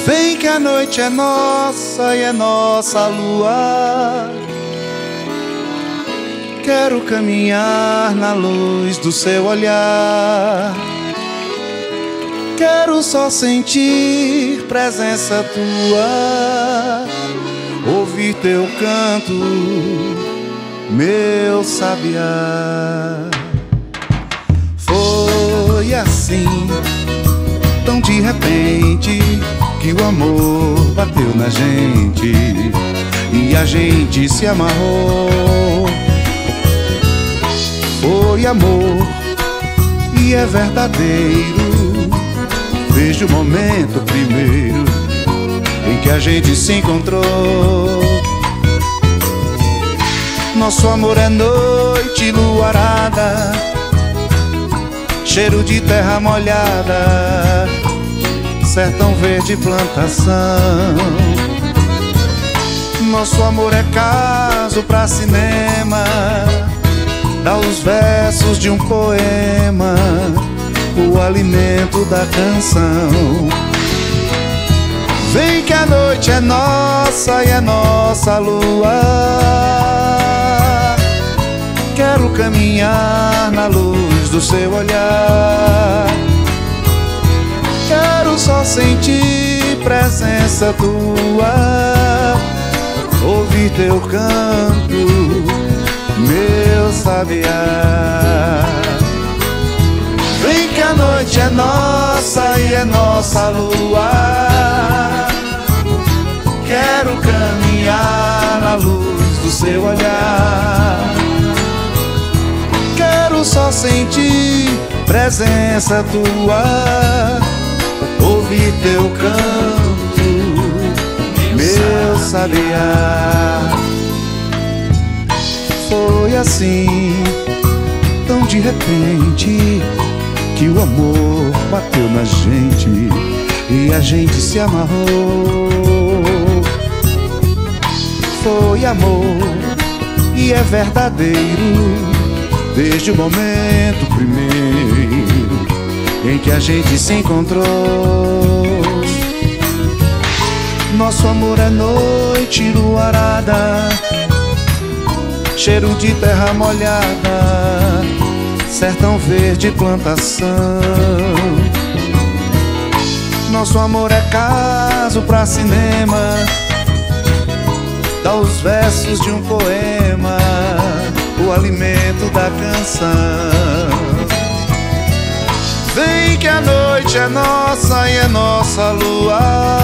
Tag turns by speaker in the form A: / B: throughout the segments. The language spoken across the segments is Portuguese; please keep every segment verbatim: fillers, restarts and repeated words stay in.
A: Vem que a noite é nossa e é nossa a lua. Quero caminhar na luz do seu olhar. Quero só sentir presença tua, ouvir teu canto, meu sabiá. Foi assim, tão de repente, que o amor bateu na gente e a gente se amarrou. Foi amor e é verdadeiro, desde o momento primeiro em que a gente se encontrou. Nosso amor é noite luarada, cheiro de terra molhada, sertão verde plantação. Nosso amor é caso pra cinema, dá os versos de um poema, o alimento da canção. Vem que a noite é nossa e é nossa a lua. Quero caminhar na luz do seu olhar. Quero só sentir presença tua, ouvir teu canto, meu sabiá. Vem que a noite é nossa e é nossa a lua. Quero caminhar na luz do seu olhar. Quero só sentir presença tua, ouvir teu canto, meu sabiá. Foi assim, tão de repente, que o amor bateu na gente e a gente se amarrou. Foi amor e é verdadeiro, desde o momento primeiro em que a gente se encontrou. Nosso amor é noite luarada, cheiro de terra molhada, sertão verde plantação. Nosso amor é caso pra cinema, dá os versos de um poema, o alimento da canção. Vem que a noite é nossa e é nossa a lua.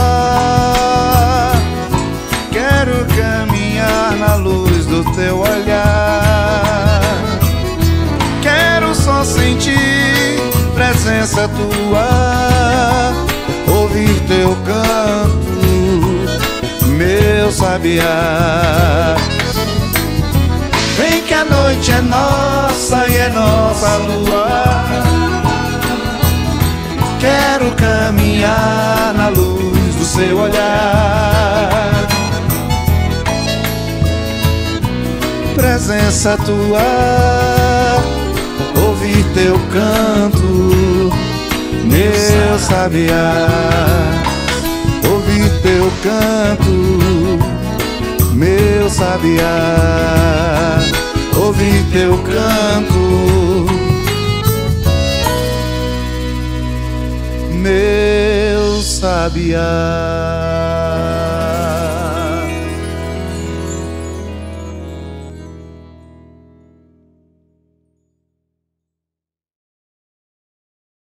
A: Quero caminhar na luz do teu olhar. Quero só sentir presença tua, ouvir teu canto, meu sabiá. Vem que a noite é nossa e é nossa a lua. Quero caminhar na luz do seu olhar. Presença tua, ouvir teu canto, meu sabiá. Ouvir teu canto, meu sabiá. Ouvir teu canto, meu sabiá.